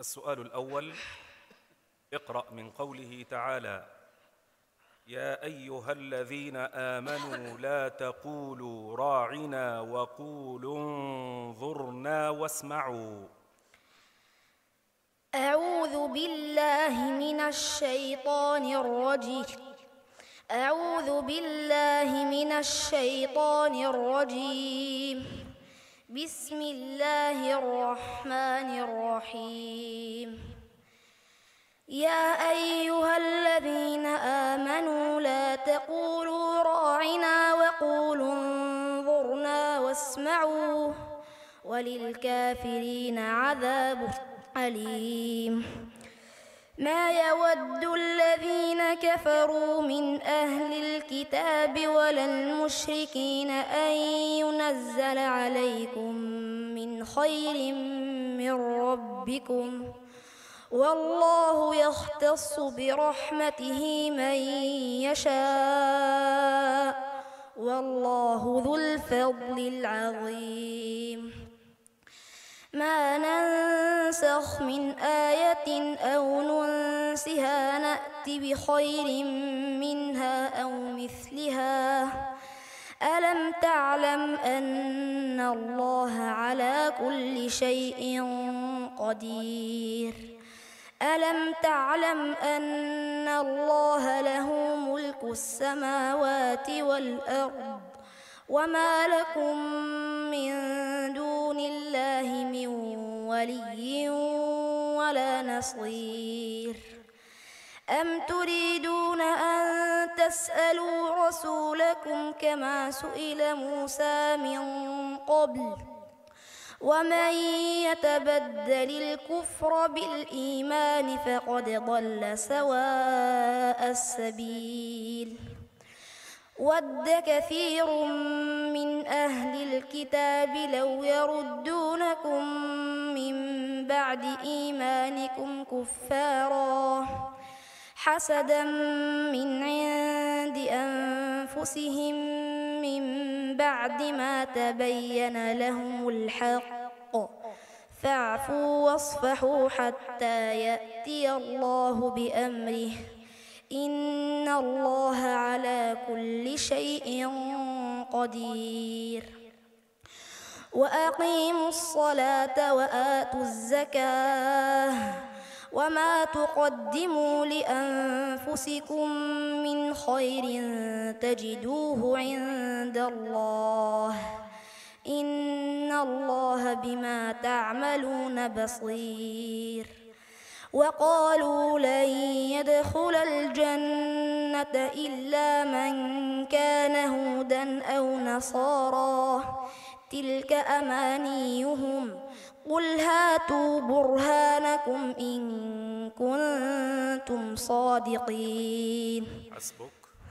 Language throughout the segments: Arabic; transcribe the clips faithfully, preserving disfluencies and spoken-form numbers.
السؤال الأول: اقرأ من قوله تعالى: يا أيها الذين آمنوا لا تقولوا راعنا وقولوا انظرنا واسمعوا. أعوذ بالله من الشيطان الرجيم أعوذ بالله من الشيطان الرجيم بسم الله الرحمن الرحيم. يا أيها الذين آمنوا لا تقولوا راعنا وقولوا انظرنا واسمعوا وللكافرين عذاب أليم. ما يود الذين كفروا من أهل الكتاب ولا المشركين أن ينزل عليكم من خير من ربكم، والله يختص برحمته من يشاء، والله ذو الفضل العظيم. ما ننسخ من آية أو ننسها نأت بخير منها أو مثلها. ألم تعلم أن الله على كل شيء قدير؟ ألم تعلم أن الله له ملك السماوات والأرض وما لكم من دون الله من ولي ولا نصير؟ أم تريدون أن تسألوا رسولكم كما سئل موسى من قبل؟ ومن يتبدل الكفر بالإيمان فقد ضل سواء السبيل. ود كثير من أهل الكتاب لو يردونكم من بعد إيمانكم كفارا حسدا من عند أنفسهم من بعد ما تبين لهم الحق، فاعفوا واصفحوا حتى يأتي الله بأمره، إن الله على كل شيء قدير. وأقيموا الصلاة وآتوا الزكاة وما تقدموا لأنفسكم من خير تجدوه عند الله، إن الله بما تعملون بصير. وقالوا لن يدخل الجنة إلا من كان هودا أو نصارى، تلك أمانيهم، قل هاتوا برهانكم إن كنتم صادقين. حسبك.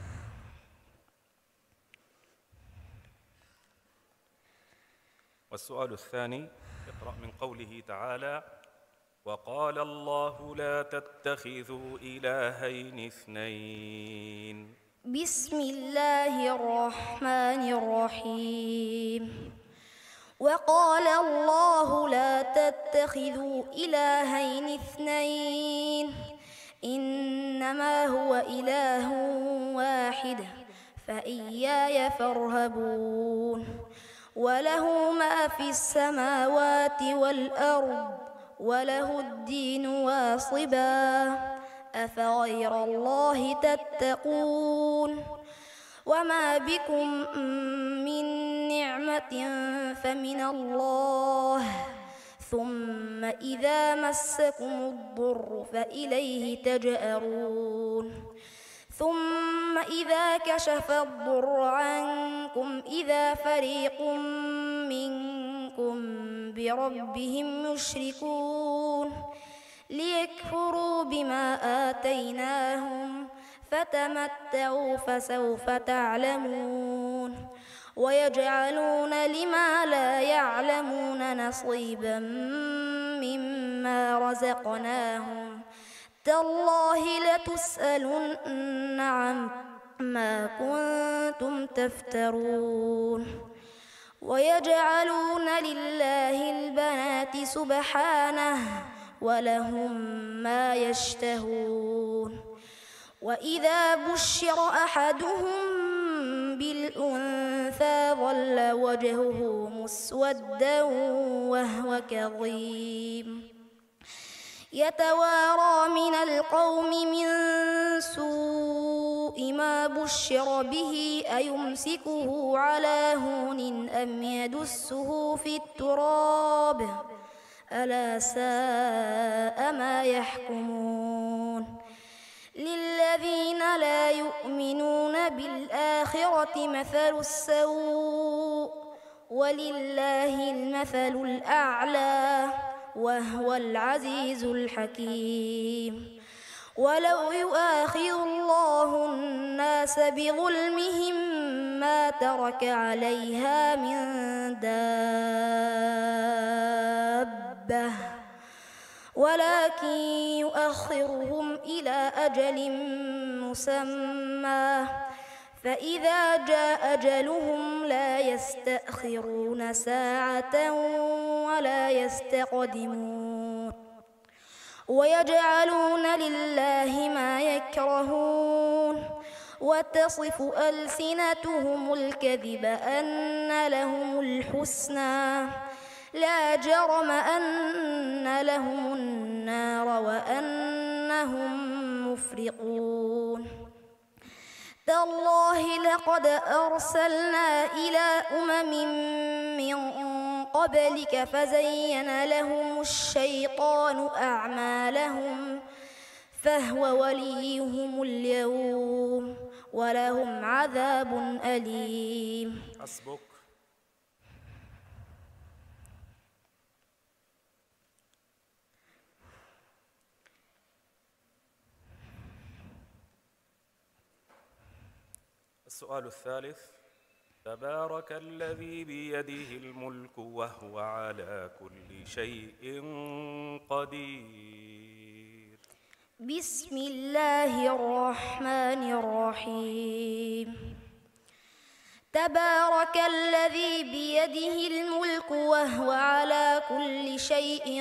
والسؤال الثاني: اقرأ من قوله تعالى: وقال الله لا تتخذوا إلهين اثنين. بسم الله الرحمن الرحيم. وقال الله لا تتخذوا إلهين اثنين إنما هو إله واحد فإياي فارهبون. وله ما في السماوات والأرض وله الدين واصبا، أفغير الله تتقون؟ وما بكم من نعمة فمن الله، ثم إذا مسكم الضر فإليه تجأرون. ثم إذا كشف الضر عنكم إذا فريق منكم بربهم يشركون، ليكفروا بما آتيناهم، فتمتعوا فسوف تعلمون. ويجعلون لما لا يعلمون نصيبا مما رزقناهم، تالله لتسألن عما كنتم تفترون. ويجعلون لله البنات سبحانه ولهم ما يشتهون. وإذا بشر أحدهم بالأنثى ظل وجهه مسودا وهو كظيم يتوارى من القوم من سوء ما بشر به أيمسكه على هون أم يدسه في التراب ألا ساء ما يحكمون. للذين لا يؤمنون بالآخرة مثل السوء ولله المثل الأعلى وهو العزيز الحكيم. ولو يؤاخذ الله الناس بظلمهم ما ترك عليها من دابة ولكن يؤخرهم إلى أجل مسمى فإذا جاء أجلهم لا يستأخرون ساعة ولا يستقدمون. ويجعلون لله ما يكرهون وتصف ألسنتهم الكذب أن لهم الحسنى لا جرم أن لهم النار وأنهم مفرطون. تالله لقد أرسلنا إلى أمم من قبلك فزين لهم الشيطان أعمالهم فهو وليهم اليوم ولهم عذاب أليم. حسبك. السؤال الثالث: تبارك الذي بيده الملك وهو على كل شيء قدير. بسم الله الرحمن الرحيم. تبارك الذي بيده الملك وهو على كل شيء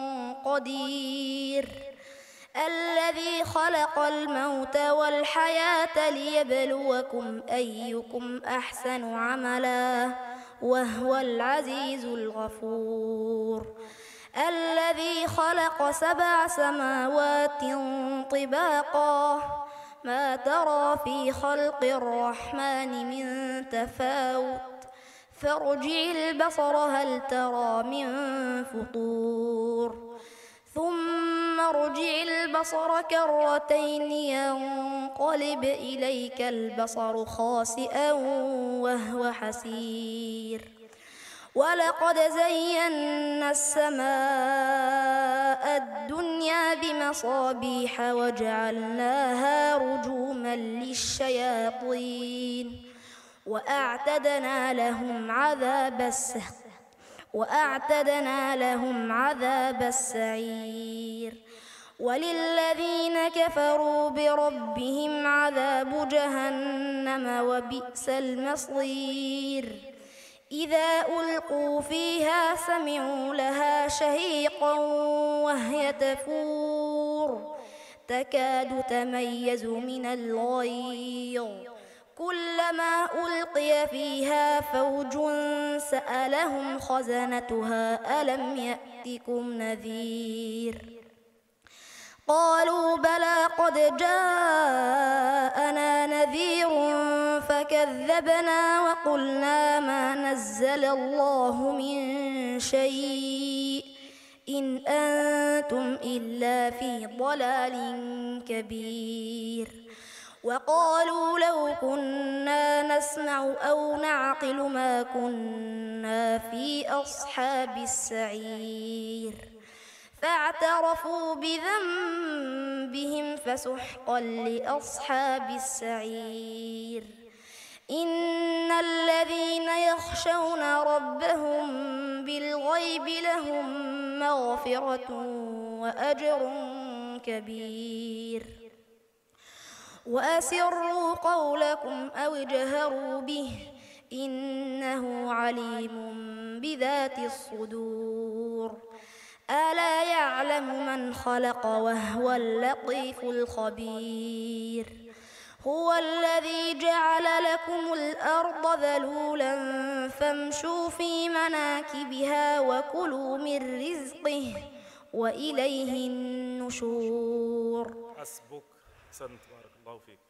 قدير الذي خلق الموت والحياة ليبلوكم أيكم أحسن عملا وهو العزيز الغفور. الذي خلق سبع سماوات طباقا ما ترى في خلق الرحمن من تفاوت فارجع البصر هل ترى من فطور ثم ارجع البصر كرتين ينقلب إليك البصر خاسئا وهو حسير. ولقد زينا السماء الدنيا بمصابيح وجعلناها رجوما للشياطين وأعتدنا لهم عذاب السعير وأعتدنا لهم عذاب السعير. وللذين كفروا بربهم عذاب جهنم وبئس المصير. إذا ألقوا فيها سمعوا لها شهيقا وهي تفور تكاد تميز من الغيظ كلما ألقي فيها فوج سألهم خزنتها ألم يأتكم نذير قالوا بلى قد جاءنا نذير فكذبنا وقلنا ما نزل الله من شيء إن أنتم إلا في ضلال كبير. وقالوا لو كنا نسمع أو نعقل ما كنا في أصحاب السعير فاعترفوا بذنبهم فسحقا لأصحاب السعير. إن الذين يخشون ربهم بالغيب لهم مغفرة وأجر كبير. وأسروا قولكم أو اجهروا به إنه عليم بذات الصدور. ألا يعلم يعلم من خلق وهو اللطيف الخبير هو الذي جعل لكم الأرض ذلولا فامشوا في مناكبها وكلوا من رزقه وإليه النشور. حسبك. أحسنت، بارك الله فيك.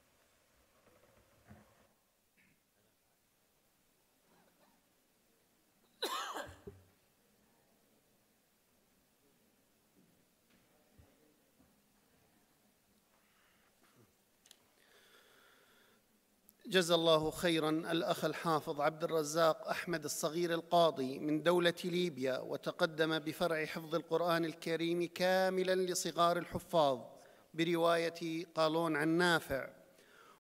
جزا الله خيراً الأخ الحافظ عبد الرزاق أحمد الصغير القاضي من دولة ليبيا، وتقدم بفرع حفظ القرآن الكريم كاملاً لصغار الحفاظ برواية قالون عن نافع.